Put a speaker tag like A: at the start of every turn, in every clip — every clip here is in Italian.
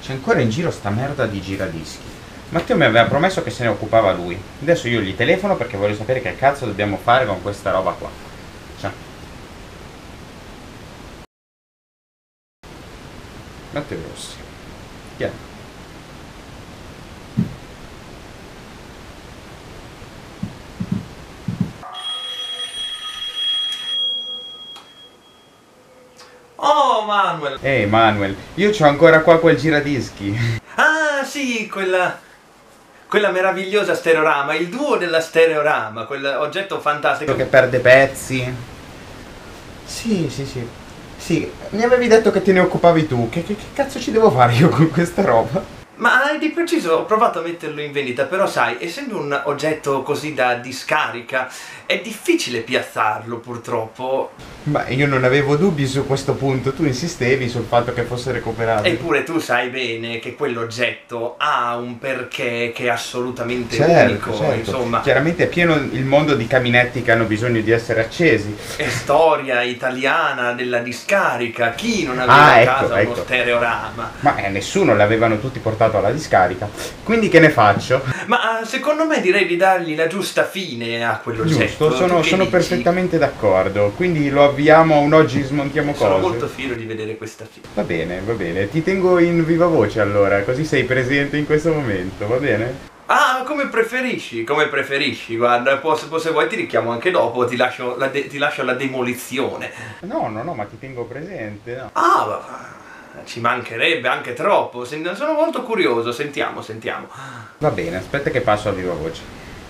A: C'è ancora in giro sta merda di giradischi. Matteo mi aveva promesso che se ne occupava lui. Adesso io gli telefono perché voglio sapere che cazzo dobbiamo fare con questa roba qua. Ciao. Matteo Rossi. Chi è?
B: Oh, Manuel!
A: Ehi Manuel, io c'ho ancora qua quel giradischi.
B: Ah, sì, quella meravigliosa stereorama, il duo della stereorama, quell'oggetto fantastico
A: Che perde pezzi. Sì, sì, sì. Sì, mi avevi detto che te ne occupavi tu. Che cazzo ci devo fare io con questa roba?
B: Ma di preciso ho provato a metterlo in vendita, però sai, essendo un oggetto così da discarica, è difficile piazzarlo purtroppo.
A: Ma io non avevo dubbi su questo punto, tu insistevi sul fatto che fosse recuperabile.
B: Eppure tu sai bene che quell'oggetto ha un perché che è assolutamente
A: Certo,
B: unico,
A: certo.
B: insomma.
A: Chiaramente è pieno il mondo di caminetti che hanno bisogno di essere accesi.
B: È storia italiana della discarica, chi non aveva a casa uno stereorama?
A: Ma nessuno l'avevano tutti portato alla discarica. Quindi che ne faccio?
B: Ma secondo me direi di dargli la giusta fine a quell'oggetto.
A: Giusto, sono perfettamente d'accordo. Quindi lo avviamo a un oggi smontiamo cose.
B: Sono molto fiero di vedere questa fine.
A: Va bene, ti tengo in viva voce allora, così sei presente in questo momento, va bene?
B: Ah, come preferisci, guarda, se vuoi ti richiamo anche dopo, ti lascio la demolizione.
A: No, ma ti tengo presente, no?
B: Ah, ci mancherebbe anche troppo, sono molto curioso, sentiamo.
A: Va bene, aspetta che passo a viva voce.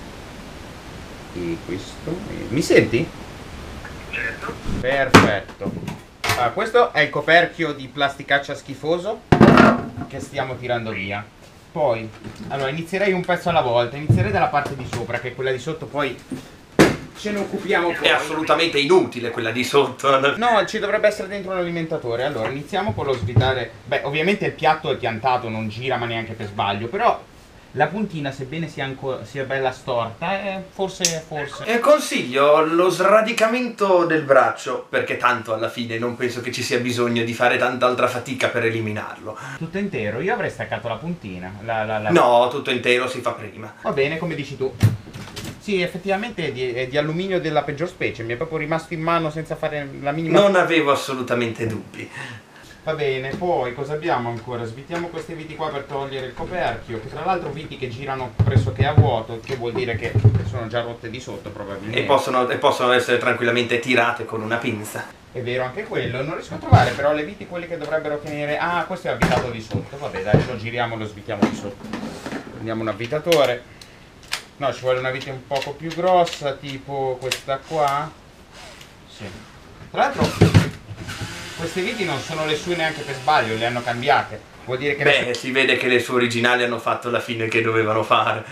A: E questo... Mi senti?
C: Certo.
A: Perfetto. Ah, questo è il coperchio di plasticaccia schifoso che stiamo tirando via. Poi, allora, inizierei un pezzo alla volta. Inizierei dalla parte di sopra, che è quella di sotto, poi ce ne occupiamo poi.
B: È assolutamente inutile quella di sotto.
A: No, ci dovrebbe essere dentro un alimentatore. Allora, iniziamo con lo svitare. Beh, ovviamente il piatto è piantato, non gira ma neanche per sbaglio, però la puntina, sebbene sia bella storta, forse...
B: Consiglio lo sradicamento del braccio, perché tanto alla fine non penso che ci sia bisogno di fare tanta altra fatica per eliminarlo.
A: Tutto intero? Io avrei staccato la puntina.
B: No, tutto intero si fa prima.
A: Va bene, come dici tu. Sì, effettivamente è di alluminio della peggior specie, mi è proprio rimasto in mano senza fare la minima...
B: Non avevo assolutamente dubbi.
A: Va bene, poi cosa abbiamo ancora? Svitiamo queste viti qua per togliere il coperchio, che tra l'altro viti che girano pressoché a vuoto, che vuol dire che sono già rotte di sotto probabilmente.
B: E possono essere tranquillamente tirate con una pinza.
A: È vero anche quello, non riesco a trovare però le viti quelle che dovrebbero tenere... Ah, questo è avvitato di sotto, vabbè dai, lo giriamo, lo svitiamo di sotto. Prendiamo un avvitatore. No, ci vuole una vite un poco più grossa, tipo questa qua. Sì. Tra l'altro... Queste viti non sono le sue neanche per sbaglio, le hanno cambiate. Vuol dire che...
B: Beh, si vede che le sue originali hanno fatto la fine che dovevano fare.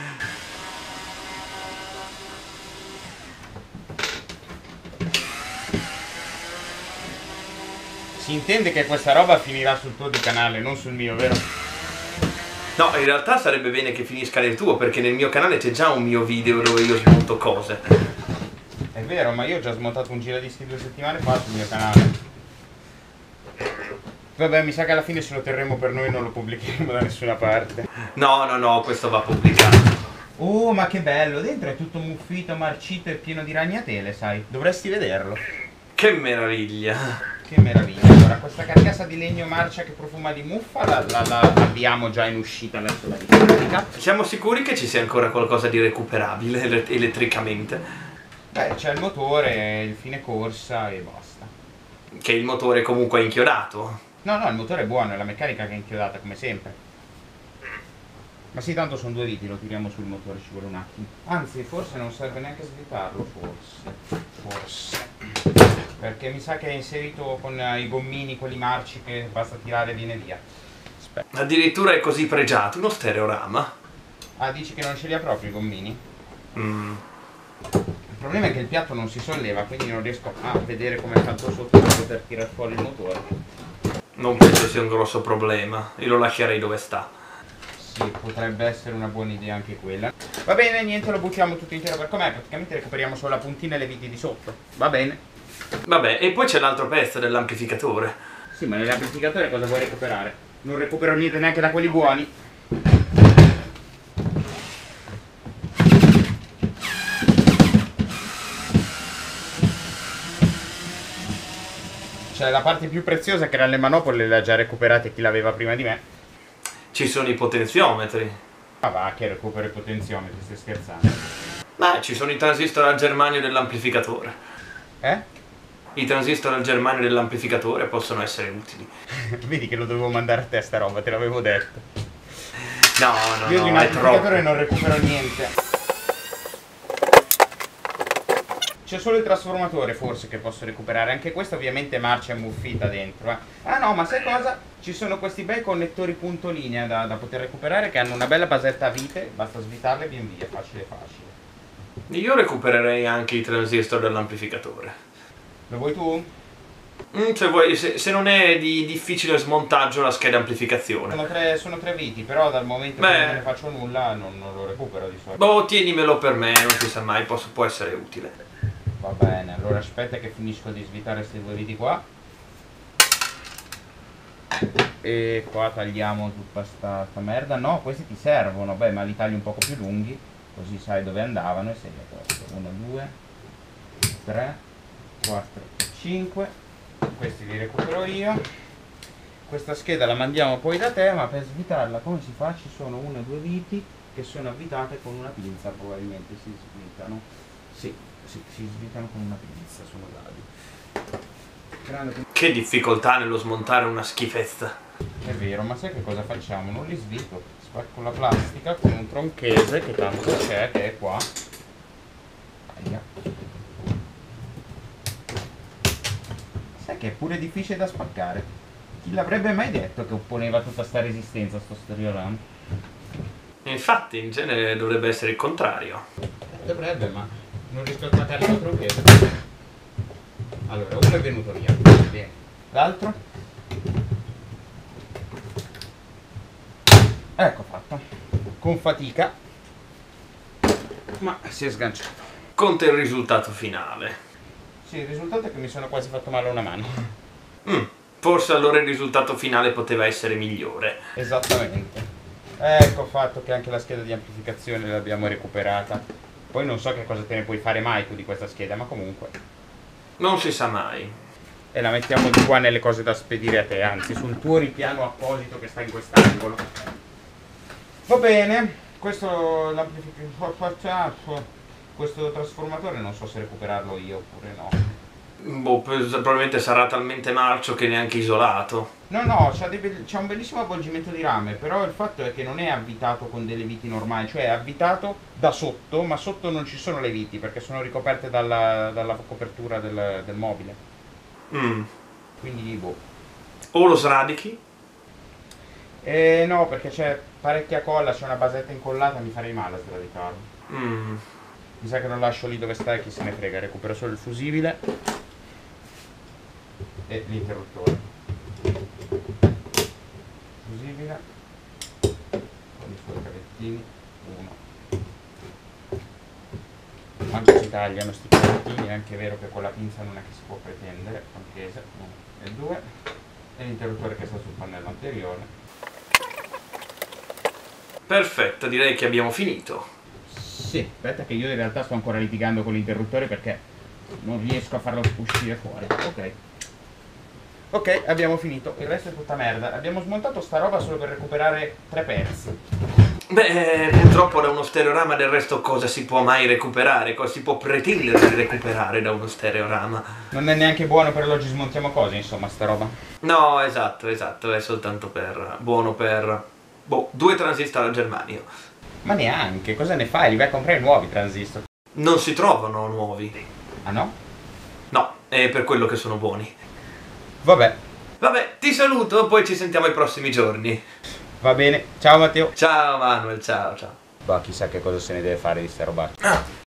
A: Si intende che questa roba finirà sul tuo canale, non sul mio, vero?
B: No, in realtà sarebbe bene che finisca nel tuo, perché nel mio canale c'è già un mio video dove io smonto cose.
A: È vero, ma io ho già smontato un giradischi 2 settimane fa sul mio canale. Vabbè, mi sa che alla fine se lo terremo per noi, non lo pubblicheremo da nessuna parte.
B: No, questo va pubblicato.
A: Oh, ma che bello, dentro è tutto muffito, marcito e pieno di ragnatele, sai? Dovresti vederlo.
B: Che meraviglia.
A: Che meraviglia. Allora, questa carcassa di legno marcia che profuma di muffa la abbiamo già in uscita verso la discarica.
B: Siamo sicuri che ci sia ancora qualcosa di recuperabile elettricamente?
A: Beh, c'è il motore, il fine corsa e basta.
B: Che il motore comunque è inchiodato?
A: No, il motore è buono, è la meccanica che è inchiodata come sempre. Ma sì, tanto sono due viti, lo tiriamo sul motore, ci vuole un attimo. Anzi, forse non serve neanche svitarlo, forse. Perché mi sa che è inserito con i gommini, quelli marci, che basta tirare e viene via. Aspetta.
B: Addirittura è così pregiato, uno stereorama.
A: Ah, dici che non ce li ha proprio i gommini? Il problema è che il piatto non si solleva, quindi non riesco a vedere come è fatto sotto per poter tirare fuori il motore.
B: Non penso sia un grosso problema, io lo lascerei dove sta.
A: Sì, potrebbe essere una buona idea anche quella. Va bene, niente, lo buttiamo tutto intero per com'è, praticamente recuperiamo solo la puntina e le viti di sotto. Va bene.
B: Vabbè, e poi c'è l'altro pezzo dell'amplificatore.
A: Sì, ma nell'amplificatore cosa vuoi recuperare? Non recupero niente neanche da quelli buoni. Cioè la parte più preziosa che erano le manopole le ha già recuperate chi l'aveva prima di me.
B: Ci sono i potenziometri.
A: Ma va, che recupero i potenziometri, stai scherzando?
B: Beh, ci sono i transistor al germanio dell'amplificatore.
A: Eh?
B: I transistor al germanio dell'amplificatore possono essere utili.
A: Vedi che lo dovevo mandare a te sta roba, te l'avevo detto.
B: No,
A: Io di un
B: è
A: amplificatore
B: troppo.
A: non recupero niente. C'è solo il trasformatore forse che posso recuperare. Anche questo ovviamente marcia ammuffita dentro. Ah no, ma sai cosa? Ci sono questi bei connettori punto linea da poter recuperare che hanno una bella basetta a vite. Basta svitarle e via via, facile facile.
B: Io recupererei anche i transistor dell'amplificatore.
A: Lo vuoi tu?
B: Se vuoi, se non è di difficile smontaggio la scheda amplificazione.
A: Sono tre viti, però dal momento che non ne faccio nulla non lo recupero di solito.
B: Boh, tienimelo per me, non si sa mai, può essere utile.
A: Va bene, allora aspetta che finisco di svitare questi due viti qua. E qua tagliamo tutta sta merda. No, questi ti servono, beh, ma li taglio un poco più lunghi, così sai dove andavano e sei a posto. 1, 2, 3, 4 e 5. Questi li recupero io. Questa scheda la mandiamo poi da te, ma per svitarla come si fa? Ci sono 1 e 2 viti che sono avvitate con una pinza, probabilmente si svitano. Sì, si svitano con una pinza, sono dadi.
B: Che difficoltà nello smontare una schifezza.
A: È vero, ma sai che cosa facciamo? Non li svito, spacco la plastica con un tronchese che tanto c'è, che è qua. Aia. Sai che è pure difficile da spaccare. Chi l'avrebbe mai detto che opponeva tutta sta resistenza a sto stereoram?
B: Infatti, in genere dovrebbe essere il contrario.
A: Dovrebbe, ma non riesco a spaccare il tronchese. Allora, uno è venuto via. Bene. L'altro? Ecco fatto. Con fatica. Ma si è sganciato.
B: Conta il risultato finale.
A: Sì, il risultato è che mi sono quasi fatto male a una mano.
B: Forse allora il risultato finale poteva essere migliore.
A: Esattamente. Ecco fatto che anche la scheda di amplificazione l'abbiamo recuperata. Poi non so che cosa te ne puoi fare mai tu di questa scheda, ma comunque.
B: Non si sa mai.
A: E la mettiamo di qua nelle cose da spedire a te, anzi sul tuo ripiano apposito che sta in quest'angolo. Va bene, questo questo trasformatore non so se recuperarlo io oppure no.
B: Boh, probabilmente sarà talmente marcio che neanche isolato.
A: No, c'ha un bellissimo avvolgimento di rame, però il fatto è che non è avvitato con delle viti normali, cioè è avvitato da sotto, ma sotto non ci sono le viti perché sono ricoperte dalla copertura del mobile. Quindi boh.
B: O lo sradichi?
A: No, perché c'è parecchia colla, c'è una basetta incollata, mi farei male a sradicarlo. Mi sa che lo lascio lì dove sta e chi se ne frega, recupero solo il fusibile e l'interruttore. Fusibile con i suoi cavettini, uno. Quanto si tagliano sti cavettini, è anche vero che con la pinza non è che si può pretendere, anchese, 1 e 2, e l'interruttore che sta sul pannello anteriore.
B: Perfetto, direi che abbiamo finito.
A: Sì, aspetta che io in realtà sto ancora litigando con l'interruttore perché non riesco a farlo uscire fuori. Ok, abbiamo finito. Il resto è tutta merda. Abbiamo smontato sta roba solo per recuperare 3 pezzi.
B: Beh, purtroppo da uno stereorama del resto cosa si può mai recuperare? Cosa si può pretendere di recuperare da uno stereorama?
A: Non è neanche buono per l'oggi smontiamo cose, insomma, sta roba.
B: No, esatto, è soltanto buono per... boh, 2 transistor al germanio.
A: Ma neanche, cosa ne fai? Li vai a comprare nuovi transistor.
B: Non si trovano nuovi.
A: Ah no?
B: No, è per quello che sono buoni.
A: Vabbè,
B: Vabbè, ti saluto, poi ci sentiamo i prossimi giorni.
A: va bene. Ciao Matteo.
B: Ciao Manuel, ciao.
A: Bah, chissà che cosa se ne deve fare di sta roba.